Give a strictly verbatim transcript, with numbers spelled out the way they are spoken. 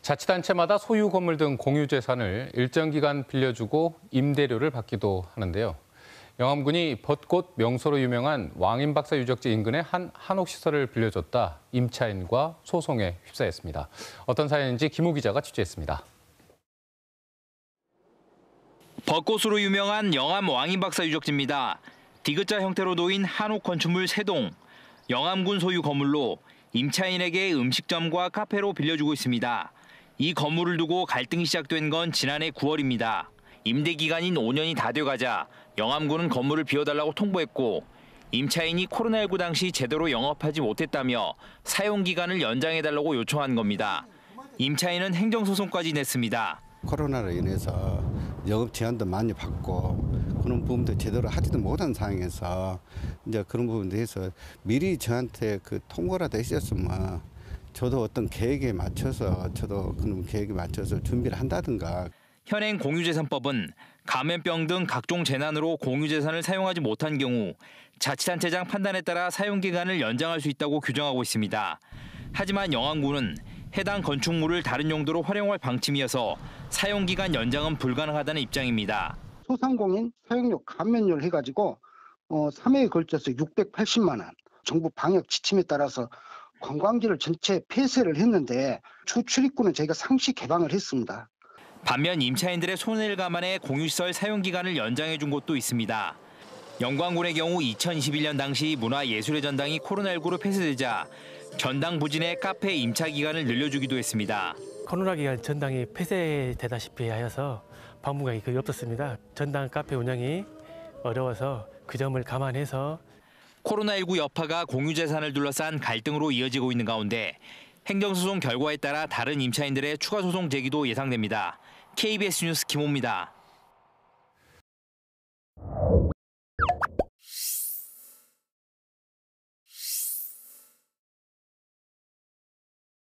자치단체마다 소유 건물 등 공유재산을 일정 기간 빌려주고 임대료를 받기도 하는데요. 영암군이 벚꽃 명소로 유명한 왕인박사 유적지 인근의 한 한옥시설을 빌려줬다 임차인과 소송에 휩싸였습니다. 어떤 사연인지 김우 기자가 취재했습니다. 벚꽃으로 유명한 영암 왕인박사 유적지입니다. 디귿자 형태로 놓인 한옥 건축물 세 동. 영암군 소유 건물로 임차인에게 음식점과 카페로 빌려주고 있습니다. 이 건물을 두고 갈등이 시작된 건 지난해 구월입니다. 임대 기간인 오 년이 다 돼가자 영암군은 건물을 비워달라고 통보했고 임차인이 코로나십구 당시 제대로 영업하지 못했다며 사용 기간을 연장해달라고 요청한 겁니다. 임차인은 행정소송까지 냈습니다. 코로나로 인해서 영업 제한도 많이 받고 그런 부분도 제대로 하지도 못한 상황에서 이제 그런 부분에 대해서 미리 저한테 그 통보라도 했었으면 저도 어떤 계획에 맞춰서 저도 그런 계획에 맞춰서 준비를 한다든가. 현행 공유재산법은 감염병 등 각종 재난으로 공유재산을 사용하지 못한 경우 자치단체장 판단에 따라 사용기간을 연장할 수 있다고 규정하고 있습니다. 하지만 영암군은 해당 건축물을 다른 용도로 활용할 방침이어서 사용기간 연장은 불가능하다는 입장입니다. 소상공인 사용료 감면율 해가지고 어, 삼 회에 걸쳐서 육백팔십만 원. 정부 방역 지침에 따라서 관광지를 전체 폐쇄를 했는데 주 출입구는 저희가 상시 개방을 했습니다. 반면 임차인들의 손해를 감안해 공유시설 사용기간을 연장해 준 곳도 있습니다. 영광군의 경우 이천이십일 년 당시 문화예술의 전당이 코로나십구로 폐쇄되자 전당 부진에 카페 임차 기간을 늘려주기도 했습니다. 코로나 기간 전당이 폐쇄되다시피 하여서 방문객이 거의 없었습니다. 전당 카페 운영이 어려워서 그 점을 감안해서 코로나십구 여파가 공유재산을 둘러싼 갈등으로 이어지고 있는 가운데 행정소송 결과에 따라 다른 임차인들의 추가 소송 제기도 예상됩니다. 케이비에스 뉴스 김호입니다.